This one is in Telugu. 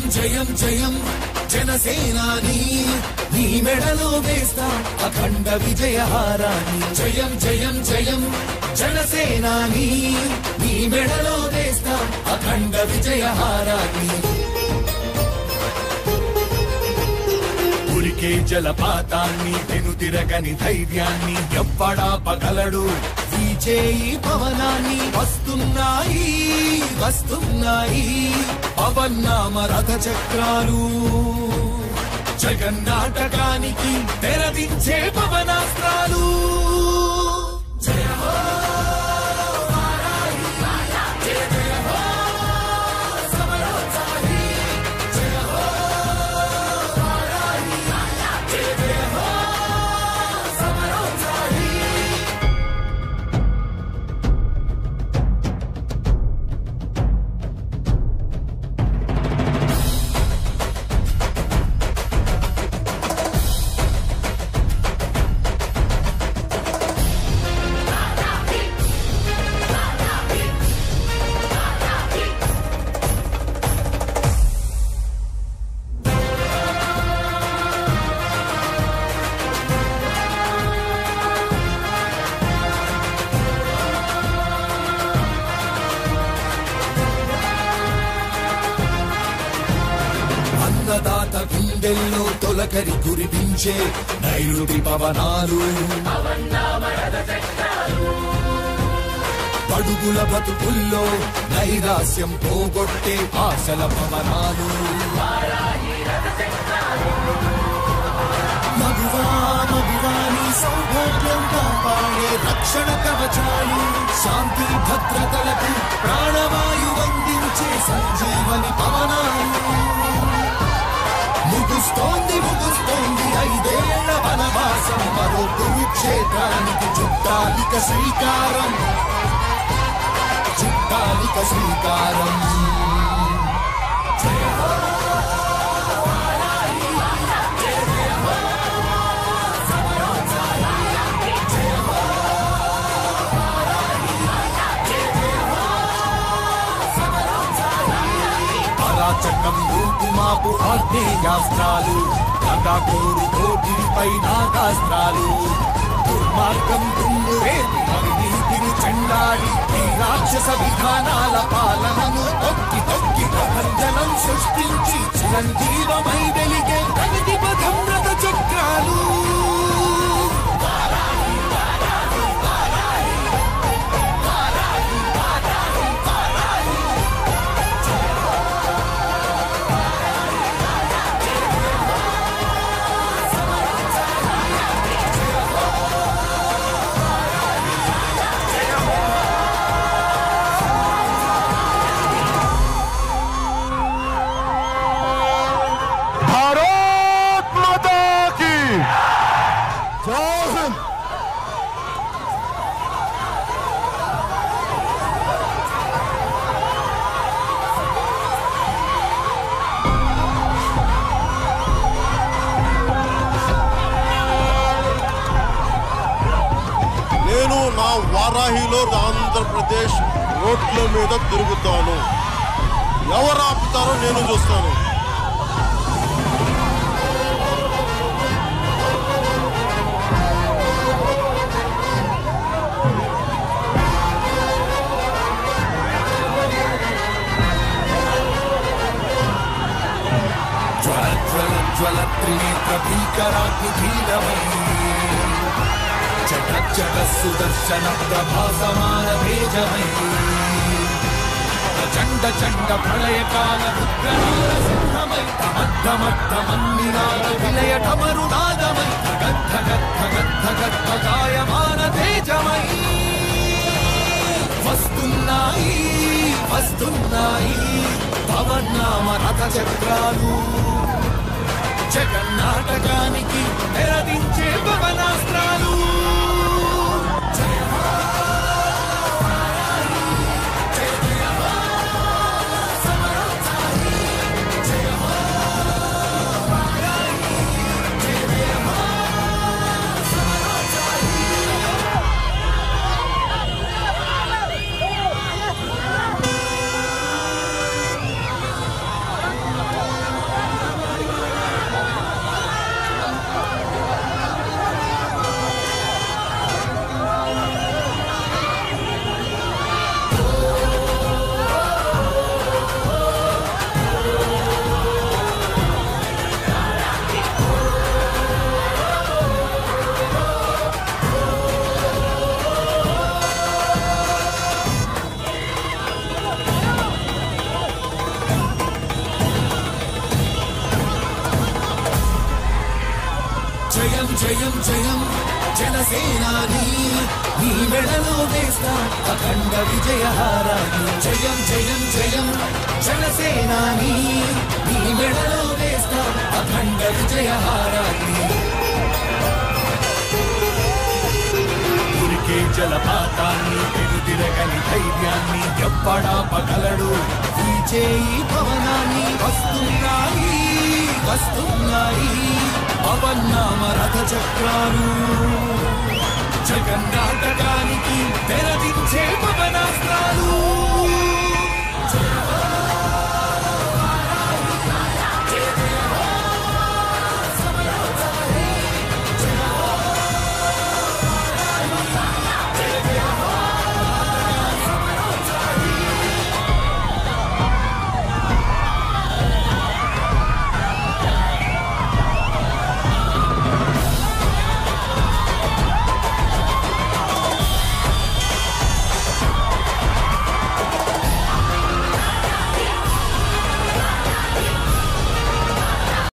జయం జయం జనసేనాని నీ మెడలో వేస్తా అఖండ విజయహారాన్ని. జయం జయం జయం జనసేనాని నీ మెడలో వేస్తా అఖండ విజయహారాన్ని. ఉరికే జలపాతాన్ని వెనుతిరగని ధైర్యాన్ని ఎవ్వడాపగలడు విజయీ పవనాన్ని. వస్తున్నాయి వస్తున్నాయి పవన్నామ రథ చక్రాలు, జగన్నాటకానికి తెరదించే పవనాస్త్రాలు. జయ హో వారాహి, జయ జయ హో సమరోత్సాహి, జయ హో వారాహి, జయ జయ హో సమరోత్సాహి. అన్నదాత గుండెల్లో తొలకరి కురిపించే నైరుతి పవనాలు, పడుగుల బతుకుల్లో నైరాస్యం పోగొట్టే ఆశల పవనాలు. మగువా మగువాని సౌభాగ్యం కాపాడే రక్షణ కవచాలు, శాంతి భద్రతలకు ప్రాణవాయు అందించే సంజీవని పవనాలు. ముగుస్తోంది ముగుస్తోంది ఐదేళ్ల వనవాసం, మరో కురుక్షేత్రానికి చుట్టాలిక శ్రీకారం, చుట్టాలిక శ్రీకారం. జయ హో వారాహి, జయ జయ హో సమరోత్సాహి, జయ హో వారాహి, జయ జయ హో సమరోత్సాహి. అరాచకం రూపుమాపు ఆగ్నేయాస్త్రాలు, గంగాకోరు కోటిపై నాగాస్త్రాలు, దుర్మార్గం తుంగురేపి అవినీతిని చెండాడి ఈ రాక్షస విధానాల పాలనను తొక్కి తొక్కి ప్రభంజనం సృష్టించి చిరంజీవమై వెలిగే ప్రగతి పథం రథ చక్రాలు. నా వారాహిలో ఆంధ్రప్రదేశ్ రోడ్ల మీద తిరుగుతాను. ఎవరు ఆపుతారో నేను చూస్తాను. జ్వల జ్వల జ్వల త్రినేత్ర భీకరాగ్నిధీరమై జగ జగ సుదర్శన ప్రభాసమాన తేజమై చండ చండ ప్రళయకాల రుద్రనాద సింహమై తమద్దమద్దమన్నినాద విలయ ఢమరునాదమై గద్ధ గద్ధ గద్ధ గద్ధ గాయమాన తేజమై వస్తున్నాయి వస్తున్నాయి పవన్నామ రథ చక్రాలు, జగన్నాటకానికి తెరదించే పవనాస్త్రాలు. జయ హో వారాహి, జయ జయ హో సమరోత్సాహి, జయ హో వారాహి, జయ జయ హో సమరోత్సాహి. జయం జయం జనసేనాని నీ మెడలో వేస్తా అఖండ విజయహారాన్ని జయం జయం జయం జనసేనాని నీ మెడలో వేస్తా అఖండ విజయహారాన్ని ఉరికే జలపాతాన్ని పెనుదిరగని ధైర్యాన్ని ఎప్పడాపగలడు ఈ చేయి పవనాన్ని వస్తున్నాయి వస్తున్నాయి పవన్నామ రథ చక్రాలు జగన్నాటకానికి తెరదించే పవనాస్త్రాలు